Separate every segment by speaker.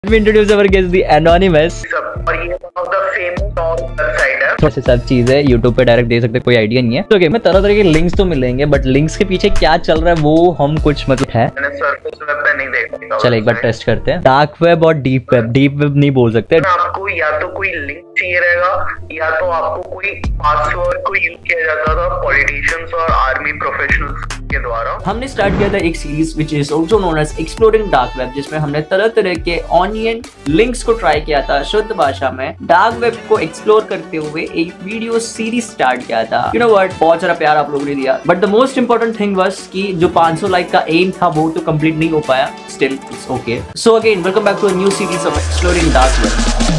Speaker 1: We introduce our guest, the Anonymous.
Speaker 2: और ये one of the famous website है।
Speaker 1: थोड़ी सी सब चीजें YouTube पे डायरेक्ट दे सकते, कोई आइडिया नहीं है। तो मैं तरह तरह के लिंक्स तो मिलेंगे, बट लिंक्स के पीछे क्या चल रहा है वो हम कुछ मतलब है।
Speaker 2: मैंने सरफेस वेब पे नहीं देखा।
Speaker 1: चल एक बार टेस्ट करते हैं। डार्क वेब और डीप वेब। डीप वेब नहीं बोल सकते।
Speaker 2: आपको या तो कोई लिंक चाहिए रहेगा या तो आपको कोई पासवर्ड को यूज किया जाता था पॉलिटिशियंस और आर्मी प्रोफेशनल्स के द्वारा।
Speaker 1: हमने स्टार्ट किया था एक series which is also known as exploring dark web, जिसमें हमने तरह तरह के ऑनियन लिंक्स को ट्राई किया था शुद्ध भाषा में। डार्क वेब को एक्सप्लोर करते हुए एक वीडियो सीरीज स्टार्ट किया था। यू नो व्हाट, बहुत सारा प्यार आप लोगों ने दिया, but the most important thing was कि जो 500 लाइक का एम था वो तो कंप्लीट नहीं हो पाया। Still it's okay. So again welcome back to a new series of exploring dark web.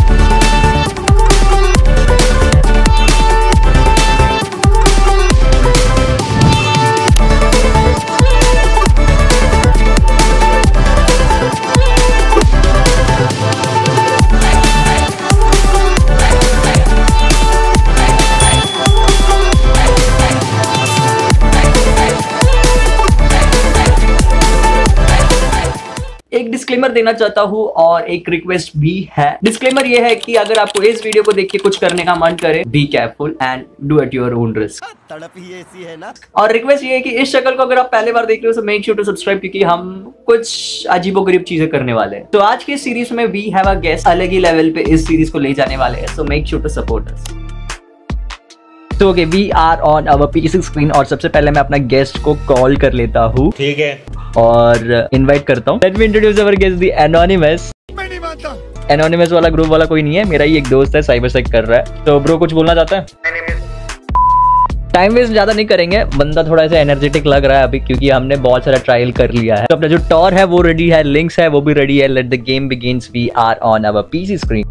Speaker 1: एक डिस्क्लेमर देना चाहता हूँ और एक रिक्वेस्ट भी है। डिस्क्लेमर ये है कि अगर आपको इस वीडियो को देख के कुछ करने का मन करे, be careful and do at your own risk.
Speaker 3: तड़प ही ऐसी है ना।
Speaker 1: और रिक्वेस्ट ये है कि इस शक्ल को अगर आप पहले बार देख रहे हो तो मेक श्योर टू सब्सक्राइब, क्योंकि हम कुछ अजीबोगरीब चीजें करने वाले हैं। तो आज के सीरीज में वी हैव अ गेस्ट, अलग ही लेवल पे इस सीरीज को ले जाने वाले हैं। So make sure to support us. तो okay, we are on our PC screen और सबसे पहले मैं अपना गेस्ट को कॉल कर लेता हूँ।
Speaker 3: ठीक है,
Speaker 1: और इनवाइट करता हूँ। Let me introduce our guest, the anonymous.
Speaker 3: मैं नहीं मानता।
Speaker 1: एनोनिमस वाला ग्रुप वाला कोई नहीं है, मेरा ही एक दोस्त है, साइबर सेक कर रहा है। तो ब्रो कुछ बोलना चाहता है? टाइम वेस्ट ज्यादा नहीं करेंगे, बंदा थोड़ा सा एनर्जेटिक लग रहा है अभी, क्योंकि हमने बहुत सारा ट्रायल कर लिया है। तो अपना जो टॉर है वो रेडी है, लिंक्स है वो भी रेडी है। Let the game begins. We are on our PC screen.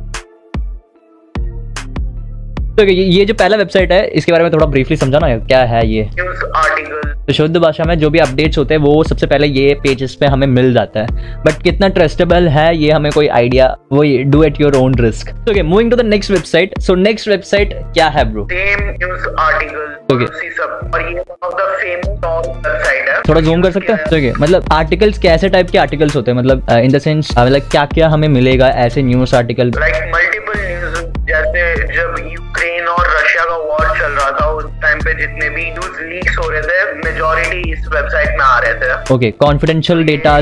Speaker 1: तो ये जो पहला वेबसाइट है इसके बारे में थोड़ा ब्रीफली समझाना है, क्या है ये?
Speaker 2: News article.
Speaker 1: तो शुद्ध भाषा में जो भी अपडेट्स होते हैं वो सबसे पहले ये पेजेस पे हमें मिल जाता है, बट कितना ट्रस्टेबल है ये हमें कोई आइडिया, वो do at your own risk. Okay, moving to the next website. So next website क्या है bro?
Speaker 2: Same news article.
Speaker 1: Okay,
Speaker 2: सब। और ये one of the famous website है।
Speaker 1: थोड़ा जूम कर सकते हैं? ओके, मतलब आर्टिकल्स कैसे टाइप के आर्टिकल्स होते हैं, मतलब इन द सेंस मतलब क्या क्या हमें मिलेगा ऐसे news article?
Speaker 2: Like multiple news, जैसे जब यूक्रेन और रशिया का वॉर चल रहा था उस टाइम पे जितने भी न्यूज़ लीक्स हो रहे थे मेजॉरिटी इस वेबसाइट में आ रहे थे।
Speaker 1: ओके, कॉन्फिडेंशियल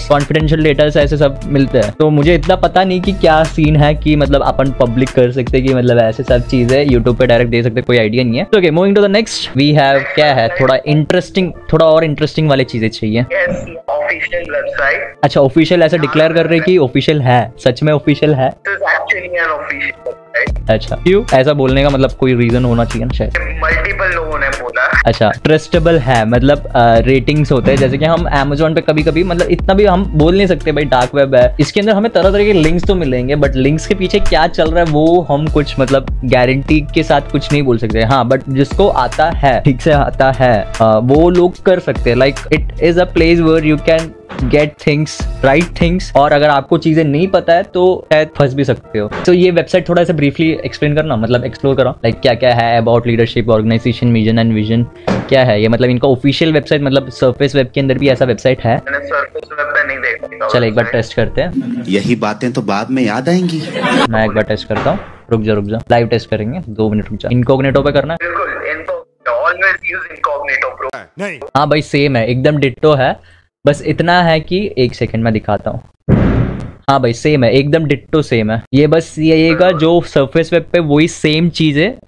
Speaker 1: डेटास ऐसे सब मिलते हैं। तो मुझे इतना पता नहीं कि क्या सीन है कि मतलब अपन पब्लिक कर सकते कि मतलब ऐसे सब चीजें यूट्यूब पे डायरेक्ट दे सकते, कोई आइडिया नहीं है। तो okay, moving to the next. We have क्या है, थोड़ा और इंटरेस्टिंग वाली चीजें चाहिए।
Speaker 2: Official website.
Speaker 1: अच्छा, ऑफिशियल ऐसा डिक्लेयर कर रहे कि ऑफिशियल है, सच में ऑफिशियल है?
Speaker 2: Actually an official website.
Speaker 1: अच्छा, क्यों ऐसा बोलने का मतलब कोई रीजन होना चाहिए ना शायद?
Speaker 2: मल्टीपल लोगों ने बोला।
Speaker 1: अच्छा, ट्रस्टेबल है मतलब रेटिंग्स होते हैं, जैसे कि हम Amazon पे कभी कभी मतलब इतना भी हम बोल नहीं सकते भाई डार्क वेब है, इसके अंदर हमें तरह तरह के लिंक्स तो मिलेंगे, बट लिंक्स के पीछे क्या चल रहा है वो हम कुछ मतलब गारंटी के साथ कुछ नहीं बोल सकते। हाँ, बट जिसको आता है, ठीक से आता है, वो लोग कर सकते हैं। Like it is a place where you can get things, right things, और अगर आपको चीजें नहीं पता है तो शायद फंस भी सकते हो। तो ये वेबसाइट थोड़ा सा ब्रीफली एक्सप्लेन करना, मतलब एक्सप्लोर करो, लाइक क्या क्या है about leadership, organisation, mission and vision, क्या है ये? मतलब इनका ऑफिशियल वेबसाइट, मतलब सरफेस वेब के अंदर भी ऐसा वेबसाइट है?
Speaker 2: मैंने सरफेस वेब पे नहीं देखा।
Speaker 1: चल एक बार टेस्ट करते हैं।
Speaker 3: यही बातें तो बाद में याद आएंगी।
Speaker 1: मैं एक बार टेस्ट करता हूँ, रुक जा, लाइव टेस्ट करेंगे, 2 मिनट रुक जा। इनकॉग्निटो पे करना है?
Speaker 2: बिल्कुल, ऑलवेज यूज इनकॉग्निटो ब्रो।
Speaker 3: नहीं,
Speaker 1: हाँ भाई, सेम है, एकदम डिट्टो है, बस इतना है कि एक सेकंड में दिखाता हूँ। हाँ भाई, सेम है, एकदम डिट्टो सेम है। ये बस ये जो सरफेस वेब पे वही सेम चीज है।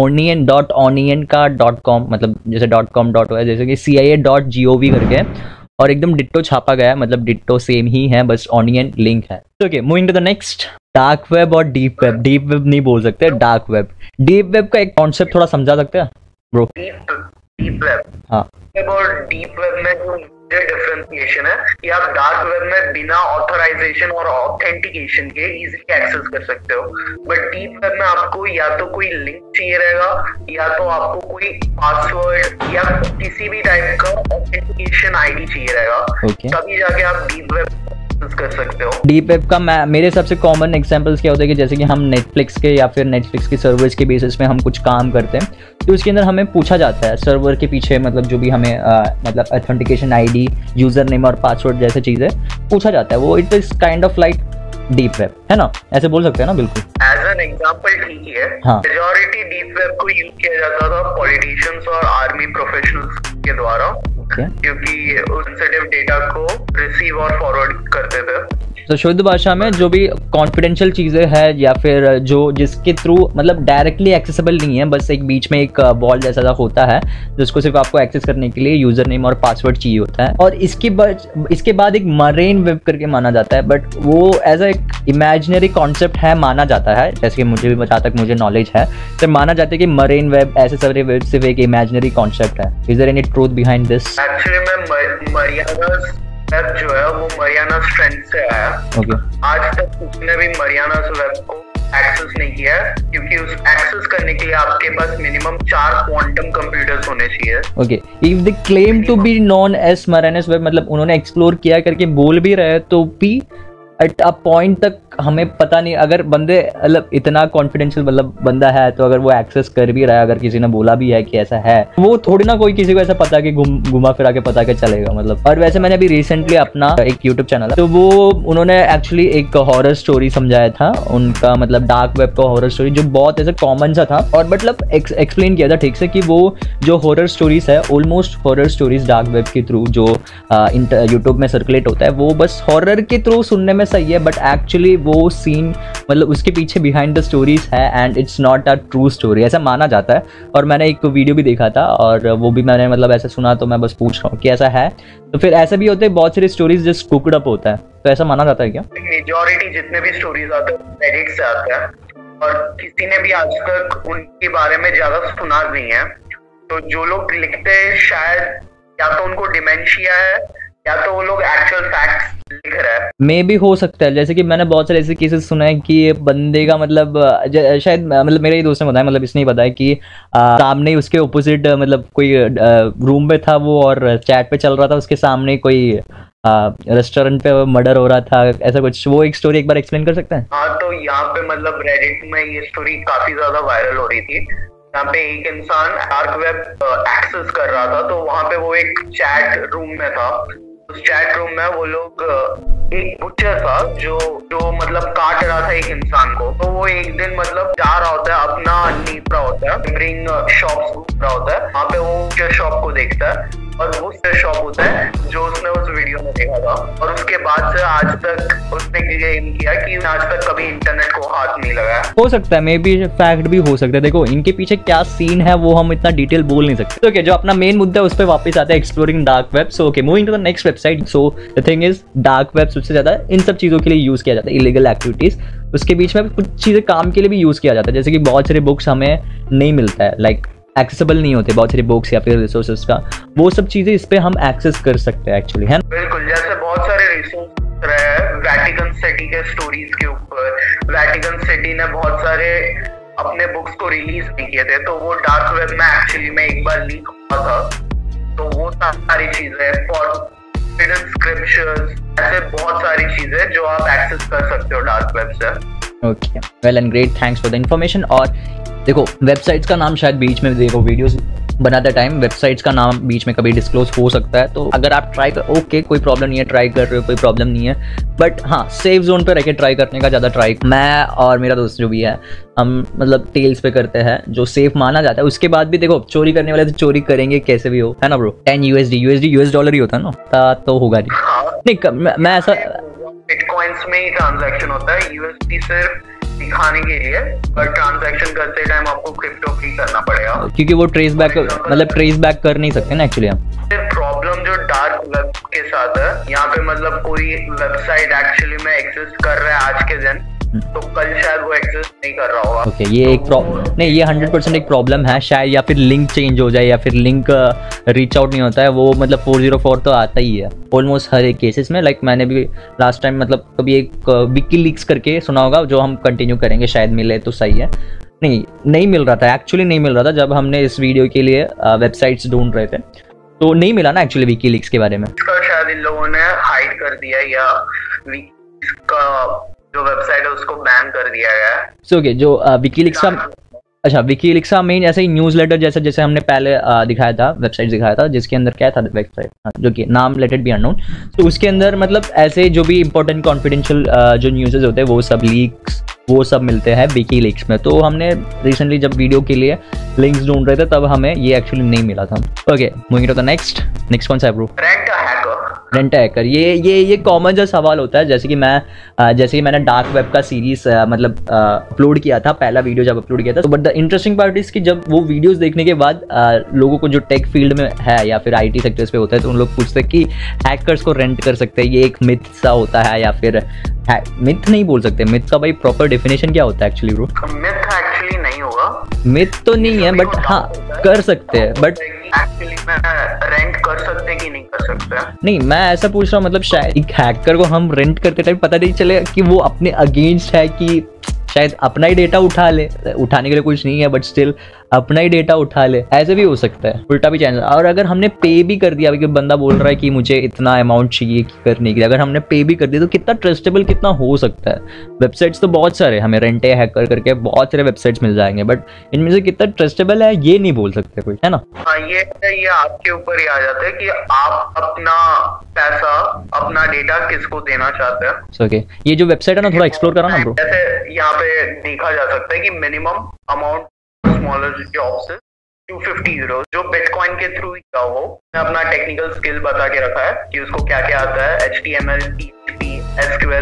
Speaker 1: onion का .com, मतलब जैसे .com है, जैसे कि CIA.gov करके, और एकदम डिट्टो छापा गया है, मतलब डिट्टो सेम ही है, बस ऑनियन लिंक है। Okay, moving to the next. Dark web और डीप वेब। डीप वेब नहीं बोल सकते, डार्क वेब। डीप वेब का एक कॉन्सेप्ट थोड़ा समझा सकते हैं ब्रो?
Speaker 2: Deep web.
Speaker 1: हाँ,
Speaker 2: डीप वेब में जो डिफरेंशिएशन है कि आप डार्क वेब में बिना ऑथराइजेशन और ऑथेंटिकेशन के इजीली एक्सेस कर सकते हो, बट डीप वेब में आपको या तो कोई लिंक चाहिए रहेगा या तो आपको कोई पासवर्ड या किसी भी टाइप का ऑथेंटिकेशन आईडी चाहिए रहेगा, तभी जाके आप डीप वेब कर सकते हो।
Speaker 1: डीप वेब का मेरे सबसे कॉमन एग्जांपल्स क्या होते हैं कि जैसे कि हम नेटफ्लिक्स के या फिर नेटफ्लिक्स के सर्वर्स के बेसिस में हम कुछ काम करते हैं, तो उसके अंदर हमें पूछा जाता है सर्वर के पीछे, मतलब जो भी हमें मतलब ऑथेंटिकेशन आईडी, यूजर नेम और पासवर्ड जैसे चीज़ें पूछा जाता है। वो it is kind of like deep web, है ना, ऐसे बोल सकते हैं ना? बिल्कुल
Speaker 2: एज एन एग्जाम्पल ठीक ही है।
Speaker 1: हाँ।
Speaker 2: मेजॉरिटी डीप वेब को यूज किया जाता था पॉलिटिशियंस और आर्मी प्रोफेशनल्स के द्वारा, क्योंकि सेंसिटिव डेटा को रिसीव और फॉरवर्ड करते थे।
Speaker 1: तो शुद्ध भाषा में जो भी कॉन्फिडेंशियल चीजें हैं या फिर जो जिसके थ्रू मतलब डायरेक्टली एक्सेसिबल नहीं है, बस एक बीच में एक वॉल जैसा होता है जिसको सिर्फ आपको एक्सेस करने के लिए यूजर नेम और पासवर्ड चाहिए होता है। और इसके बाद एक मरीन वेब करके माना जाता है, बट वो एज एक इमेजिनरी कॉन्सेप्ट है माना जाता है, जैसे कि मुझे भी जहाँ तक मुझे नॉलेज है तो माना जाता है कि मरीन वेब ऐसे सारे वेब सिर्फ एक इमेजिनरी कॉन्सेप्ट है। Is there any truth behind this?
Speaker 2: Actually मैं मरियानास वेब जो है वो मरियानास ट्रेंड से आया। आज तक किसी ने भी मरियानास वेब को एक्सेस नहीं किया है, क्योंकि उस एक्सेस करने के लिए आपके पास मिनिमम 4 क्वांटम कंप्यूटर्स होने चाहिए।
Speaker 1: Okay, if they claim to be known as Marianas web, मतलब उन्होंने एक्सप्लोर किया करके बोल भी रहे तो भी एट अ पॉइंट तक हमें पता नहीं, अगर बंदे मतलब इतना कॉन्फिडेंशियल मतलब बंदा है तो अगर वो एक्सेस कर भी रहा है, अगर किसी ने बोला भी है कि ऐसा है, वो थोड़ी ना कोई किसी को ऐसा पता कि घुमा फिरा के पता के चलेगा मतलब। और वैसे मैंने अभी रिसेंटली अपना एक यूट्यूब चैनल है, तो वो उन्होंने एक्चुअली एक हॉरर स्टोरी समझाया था उनका, मतलब डार्क वेब का हॉरर स्टोरी जो बहुत ऐसा कॉमन सा था, और मतलब एक्सप्लेन किया था ठीक से कि वो जो हॉरर स्टोरीज है, almost horror stories dark web के थ्रू जो यूट्यूब में सर्कुलेट होता है, वो बस हॉरर के थ्रू सुनने में सही है, बट एक्चुअली वो सीन मतलब उसके पीछे बिहाइंड द स्टोरीज है and it's not a true story, ऐसा माना जाता है। और मैंने एक वीडियो भी देखा था और वो भी मैंने मतलब ऐसा सुना, तो मैं बस पूछ रहा हूँ कि ऐसा है? तो फिर ऐसा भी होता है बहुत सारी स्टोरीज जस्ट कुकड अप होता है, तो ऐसा माना जाता है क्या?
Speaker 2: मेजॉरिटी जितने भी स्टोरीज आते हैं रेडिट से आते हैं, और किसी ने भी आज तक उनके बारे में ज्यादा सुना नहीं है। तो जो लोग लिखते हैं शायद या तो उनको डिमेंशिया है या तो वो लोग एक्चुअल फैक्ट्स लिख रहे हैं।
Speaker 1: मे भी हो सकता है, जैसे कि मैंने बहुत सारे ऐसे केसेस सुने हैं कि बंदे का मतलब शायद मतलब मेरे ही दोस्त ने बताया, मतलब इसने ही बताया कि सामने उसके ऑपोजिट मतलब कोई रूम में था वो और चैट पे चल रहा था, उसके सामने कोई रेस्टोरेंट पे मर्डर हो रहा था, ऐसा कुछ। वो एक स्टोरी एक बार एक्सप्लेन कर सकते हैं?
Speaker 2: हाँ, तो यहाँ पे मतलब रेडिट में ये स्टोरी काफी ज्यादा वायरल हो रही थी। यहाँ पे एक इंसान डार्क वेब एक्सेस कर रहा था, तो वहाँ पे वो एक चैट रूम में था। उस चैट रूम में वो लोग एक बुचर था जो मतलब काट रहा था एक इंसान को। तो वो एक दिन मतलब जा रहा होता है, अपना नीप रहा होता है, ब्रिंग शॉप्स घूम रहा होता है, वहाँ पे वो शॉप को देखता है और वो शॉप होता है जो उसने उस वीडियो में देखा था। और उसके बाद से आज तक उसने क्लेम किया कि आज तक कभी इंटरनेट को हाथ नहीं लगाया।
Speaker 1: हो सकता है, मे बी फैक्ट भी हो सकता है। देखो इनके पीछे क्या सीन है वो हम इतना डिटेल बोल नहीं सकते। ओके, जो अपना मेन मुद्दा है उस पर वापस आता है, exploring dark web. So okay, moving to the next website. So the thing is dark web सबसे ज्यादा इन सब चीजों के लिए यूज किया जाता है, इलीगल एक्टिविटीज। उसके बीच में कुछ चीजें काम के लिए भी यूज किया जाता है, जैसे कि बहुत सारे बुक्स हमें नहीं मिलता है, लाइक एक्सेसिबल नहीं होते बहुत सारे बुक्स या फिर रिसोर्सेज का, वो सब चीजें इस पे हम एक्सेस कर सकते हैं एक्चुअली, है ना?
Speaker 2: बिल्कुल, जैसे बहुत सारे रिसोर्स रहे वैटिकन सिटी के स्टोरीज के ऊपर। वैटिकन सिटी ने बहुत सारे अपने बुक्स को रिलीज नहीं किए थे, तो वो डार्क वेब में एक्चुअली में एक बार लीक हुआ था। तो वो सारी चीजें, फॉरबिडन स्क्रिप्चर्स, ऐसे बहुत सारी चीजें जो आप एक्सेस कर सकते हो डार्क वेब से।
Speaker 1: Okay, well and great, thanks for the information. और देखो वेबसाइट्स का नाम शायद बीच में, देखो वीडियोस बनाते टाइम वेबसाइट्स का नाम बीच में कभी डिस्क्लोज हो सकता है, तो अगर आप ट्राई कर, ओके कोई प्रॉब्लम नहीं है, ट्राई कर रहे हो कोई प्रॉब्लम नहीं है, बट हाँ सेफ जोन पे रह के ट्राई करने का ज़्यादा ट्राई। मैं और मेरा दोस्त जो भी है, हम मतलब टेल्स पे करते हैं जो सेफ माना जाता है। उसके बाद भी देखो चोरी करने वाले तो चोरी करेंगे कैसे भी हो, है ना ब्रो? 10 USD US डॉलर ही होता है ना, तो होगा नहीं। मैं ऐसा
Speaker 2: बिटकॉइंस में ही ट्रांजैक्शन होता है, USD सिर्फ दिखाने के लिए, पर ट्रांजैक्शन करते टाइम आपको क्रिप्टो फ्री करना पड़ेगा, क्योंकि
Speaker 1: वो ट्रेस बैक मतलब ट्रेस बैक कर नहीं सकते ना एक्चुअली हम।
Speaker 2: प्रॉब्लम जो डार्क वेब के साथ है, यहाँ पे मतलब कोई वेबसाइट एक्चुअली में एग्जिस्ट कर रहा है आज के दिन, तो कल शायद वो एग्जिस्ट नहीं कर रहा होगा।
Speaker 1: ओके, ये एक नहीं, ये 100% एक प्रॉब्लम है शायद, या फिर लिंक चेंज हो जाए या फिर लिंक रीच आउट नहीं होता है, वो मतलब 404 तो आता ही है ऑलमोस्ट हर एक केसेस में। लाइक मैंने भी लास्ट टाइम मतलब कभी एक विकीलीक्स करके सुना होगा, जो हम कंटिन्यू करेंगे, शायद मिले तो सही है। नहीं मिल रहा था एक्चुअली, नहीं मिल रहा था जब हमने इस वीडियो के लिए वेबसाइट्स ढूंढ रहे थे, तो नहीं मिला ना एक्चुअली विकीलीक्स के बारे में।
Speaker 2: इसका शायद इन लोगों ने हाइड कर दिया या विकीलीक्स का जो वेबसाइट है उसको बैन कर दिया गया है।
Speaker 1: सो ओके, जो विकीलीक्स का अच्छा, विकीलीक्स का मेन ऐसे ही न्यूज़लेटर जैसे जैसे हमने पहले दिखाया था, वेबसाइट दिखाया था, जिसके अंदर क्या था वेबसाइट, जो कि नाम लेटेड बी अननोन, तो उसके अंदर मतलब ऐसे जो भी इंपॉर्टेंट कॉन्फिडेंशियल जो न्यूज़ेस होते हैं वो सब लीक्स वो सब मिलते हैं विकीलीक्स में। तो हमने रिसेंटली जब वीडियो के लिए लिंक्स ढूंढ रहे थे तब हमें ये एक्चुअली नहीं मिला था। Okay, moving to the next कौन सा है ब्रो? Rent hacker. ये कॉमन जो सवाल होता है, जैसे कि मैंने डार्क वेब का सीरीज मतलब अपलोड किया था, पहला वीडियो जब अपलोड किया था, तो but the interesting part is कि जब वो वीडियोस देखने के बाद लोगों को जो टेक फील्ड में है या फिर आईटी सेक्टर्स पे होता है, तो उन लोग पूछते हैं कि हैकर्स को रेंट कर सकते हैं, ये एक मिथ सा होता है या फिर मिथ नहीं बोल सकते, मिथ का भाई प्रॉपर डेफिनेशन क्या होता है एक्चुअली ब्रो?
Speaker 2: मिथ एक्चुअली नहीं होगा,
Speaker 1: मिथ तो नहीं है, बट हाँ कर सकते हैं, बट
Speaker 2: एक्चुअली मैं रेंट कर सकते कि नहीं कर सकते?
Speaker 1: नहीं, मैं ऐसा पूछ रहा हूँ मतलब शायद एक हैकर को हम रेंट करते टाइम पता नहीं चले कि वो अपने अगेंस्ट है कि शायद अपना ही डेटा उठा ले, उठाने के लिए कुछ नहीं है बट स्टिल अपना ही डेटा उठा ले, ऐसे भी हो सकता है, उल्टा भी चांस। और अगर हमने पे भी कर दिया, अभी बंदा बोल रहा है कि मुझे इतना अमाउंट चाहिए करने के लिए, अगर हमने पे भी कर दिया तो कितना ट्रस्टेबल कितना हो सकता है? वेबसाइट्स तो बहुत सारे हमें रेंट ए हैकर करके बहुत सारे वेबसाइट्स मिल जाएंगे, बट इनमें से कितना ट्रस्टेबल है ये नहीं बोल सकते कोई, है ना?
Speaker 2: हाँ, ये आपके ऊपर ही आ जाता है कि आप अपना पैसा, अपना डेटा किसको देना चाहते हैं।
Speaker 1: ओके, ये जो वेबसाइट है ना थोड़ा एक्सप्लोर करा ना ब्रो।
Speaker 2: जैसे यहाँ पे देखा जा सकता है कि मिनिमम अमाउंट स्मॉलर जॉब से 250 यूरो, जो बिटकॉइन के थ्रू ही क्या हो, अपना टेक्निकल स्किल बता के रखा है कि उसको क्या क्या आता है, HTML, PHP, SQL,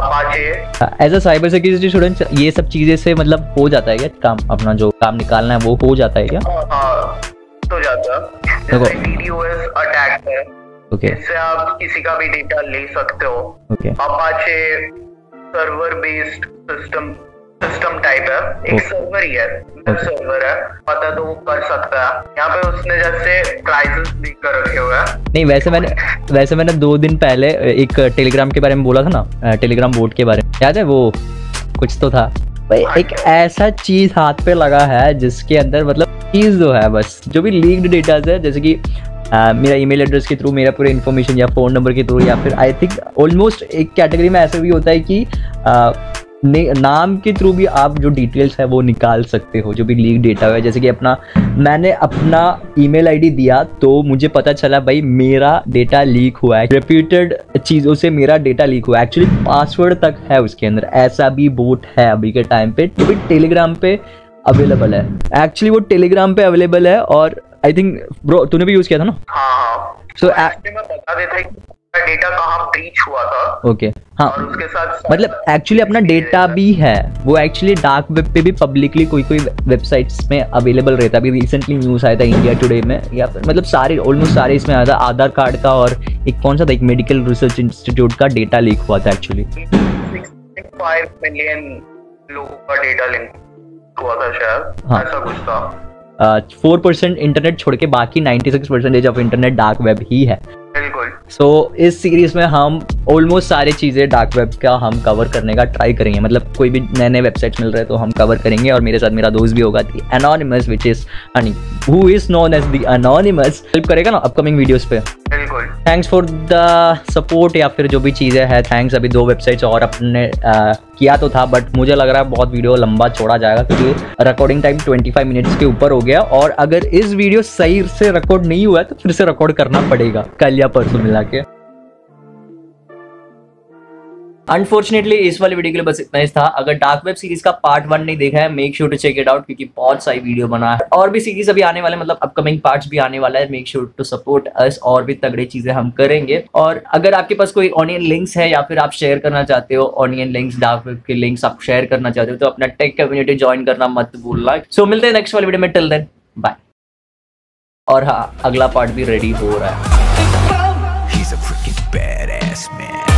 Speaker 2: Apache.
Speaker 1: As a cyber security student ये सब चीजें से मतलब हो जाता है क्या काम, अपना जो काम निकालना है वो हो जाता है क्या?
Speaker 2: हाँ, हो जाता है। जैसे DDoS अटैक है, इससे आप किसी का भी डेटा ले सकते हो। Apache server based system type है, एक सर्वर ही है, सर्वर है, पता तो वो कर सकता है। यहाँ पे उसने जैसे प्राइसेस देख कर रखे हुए हैं।
Speaker 1: नहीं, वैसे मैंने 2 दिन पहले एक टेलीग्राम के बारे में बोला था ना, टेलीग्राम बोट के बारे में, याद है? वो कुछ तो था भाई, एक ऐसा चीज हाथ पे लगा है जिसके अंदर मतलब चीज जो है बस जो भी लीक्ड डेटाज है, जैसे कि मेरा ईमेल एड्रेस के थ्रू, मेरा पूरा इन्फॉर्मेशन या फ़ोन नंबर के थ्रू, या फिर आई थिंक ऑलमोस्ट एक कैटेगरी में ऐसा भी होता है कि नाम के थ्रू भी आप जो डिटेल्स है वो निकाल सकते हो, जो भी लीक डेटा है। जैसे कि मैंने अपना ईमेल आईडी दिया तो मुझे पता चला भाई मेरा डेटा लीक हुआ है, रेप्यूटेड चीज़ों से मेरा डेटा लीक हुआ है, एक्चुअली पासवर्ड तक है उसके अंदर। ऐसा भी बोट है अभी के टाइम पे, जो भी टेलीग्राम पे अवेलेबल है, एक्चुअली वो टेलीग्राम पे अवेलेबल है। और आई थिंक ब्रो तूने भी यूज किया था ना?
Speaker 2: हाँ,
Speaker 1: सो
Speaker 2: मैं बता देता है कि डेटा कहाँ ब्रीच हुआ था।
Speaker 1: ओके, हाँ,
Speaker 2: और उसके साथ
Speaker 1: मतलब एक्चुअली अपना डेटा भी है वो एक्चुअली डार्क वेब पे भी पब्लिकली कोई वेबसाइट्स में अवेलेबल रहता है। अभी रिसेंटली न्यूज़ आया था इंडिया टुडे में, या मतलब सारे ऑलमोस्ट सारे इसमें आया था, आधार कार्ड का और एक कौन सा था, एक मेडिकल रिसर्च इंस्टीट्यूट का डेटा लीक हुआ था एक्चुअली।
Speaker 2: 6.5 मिलियन लोगों का डेटा लीक हुआ था शायद, हाँ, ऐसा कुछ था।
Speaker 1: 4% इंटरनेट छोड़ के बाकी 96% ऑफ इंटरनेट डार्क वेब ही है।
Speaker 2: बिल्कुल।
Speaker 1: सो इस सीरीज में हम ऑलमोस्ट सारी चीज़ें डार्क वेब का हम कवर करने का ट्राई करेंगे, मतलब कोई भी नए नए वेबसाइट्स मिल रहे हैं तो हम कवर करेंगे। और मेरे साथ मेरा दोस्त भी होगा, the anonymous, which is who is known as the anonymous, help करेगा ना अपकमिंग वीडियोस पे।
Speaker 2: बिल्कुल।
Speaker 1: थैंक्स फॉर द सपोर्ट, या फिर जो भी चीज़ें हैं थैंक्स। अभी 2 वेबसाइट्स और अपने किया तो था, बट मुझे लग रहा है बहुत वीडियो लंबा छोड़ा जाएगा क्योंकि रिकॉर्डिंग टाइम 25 मिनट्स के ऊपर हो गया। और अगर इस वीडियो सही से रिकॉर्ड नहीं हुआ है तो फिर से रिकॉर्ड करना पड़ेगा कल या परसों मिला के। अनफॉर्चुनेटली इस वाले वीडियो के लिए बस इतना ही था। अगर डार्क वेब सीरीज का पार्ट 1 नहीं देखा है, make sure to check it out, क्योंकि बहुत सारी वीडियो बना है और भी सीरीज अभी आने वाले, मतलब अपकमिंग पार्ट्स भी आने वाला है। Make sure to support us, और भी तगड़ी चीजें हम करेंगे। और अगर आपके पास कोई ऑनियन लिंक्स है या फिर आप शेयर करना चाहते हो ऑनियन लिंक्स, डार्क वेब के लिंक्स आप शेयर करना चाहते हो, तो अपना टेक कम्युनिटी ज्वाइन करना मत भूलना। सो मिलते हैं नेक्स्ट वाले वीडियो में, टिल देन बाय। और हाँ, अगला पार्ट भी रेडी हो रहा है।